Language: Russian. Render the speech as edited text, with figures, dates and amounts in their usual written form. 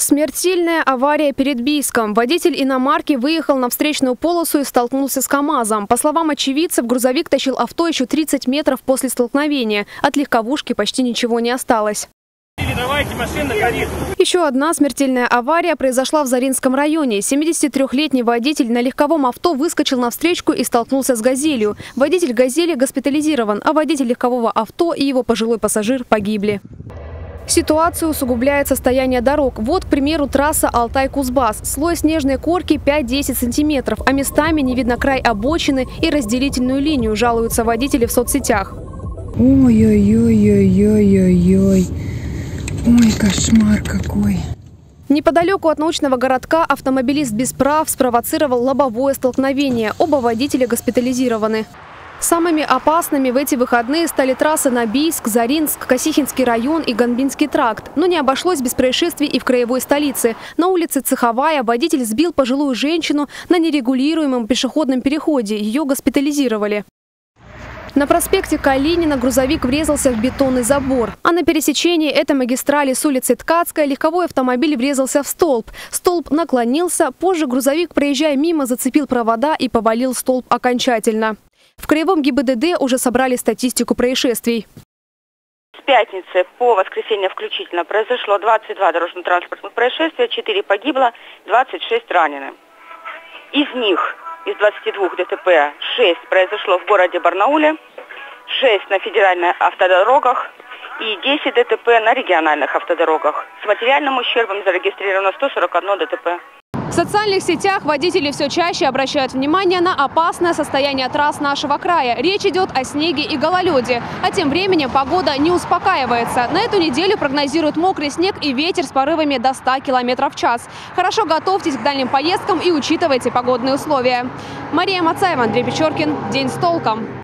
Смертельная авария перед Бийском. Водитель иномарки выехал на встречную полосу и столкнулся с КАМАЗом. По словам очевидцев, грузовик тащил авто еще 30 метров после столкновения. От легковушки почти ничего не осталось. Еще одна смертельная авария произошла в Заринском районе. 73-летний водитель на легковом авто выскочил на встречку и столкнулся с «Газелью». Водитель «Газели» госпитализирован, а водитель легкового авто и его пожилой пассажир погибли. Ситуацию усугубляет состояние дорог. Вот, к примеру, трасса Алтай-Кузбасс. Слой снежной корки 5-10 сантиметров, а местами не видно край обочины и разделительную линию, жалуются водители в соцсетях. Ой-ой-ой-ой-ой-ой. Ой, кошмар какой. Неподалеку от научного городка автомобилист без прав спровоцировал лобовое столкновение. Оба водителя госпитализированы. Самыми опасными в эти выходные стали трассы на Бийск, Заринск, Косихинский район и Ганбинский тракт. Но не обошлось без происшествий и в краевой столице. На улице Цеховая водитель сбил пожилую женщину на нерегулируемом пешеходном переходе. Ее госпитализировали. На проспекте Калинина грузовик врезался в бетонный забор. А на пересечении этой магистрали с улицы Ткацкая легковой автомобиль врезался в столб. Столб наклонился, позже грузовик, проезжая мимо, зацепил провода и повалил столб окончательно. В краевом ГИБДД уже собрали статистику происшествий. С пятницы по воскресенье включительно произошло 22 дорожно-транспортных происшествия, 4 погибло, 26 ранены. Из них, из 22 ДТП, 6 произошло в городе Барнауле, 6 на федеральных автодорогах и 10 ДТП на региональных автодорогах. С материальным ущербом зарегистрировано 141 ДТП. В социальных сетях водители все чаще обращают внимание на опасное состояние трасс нашего края. Речь идет о снеге и гололеде. А тем временем погода не успокаивается. На эту неделю прогнозируют мокрый снег и ветер с порывами до 100 км в час. Хорошо готовьтесь к дальним поездкам и учитывайте погодные условия. Мария Мацаева, Андрей Печоркин. День с толком.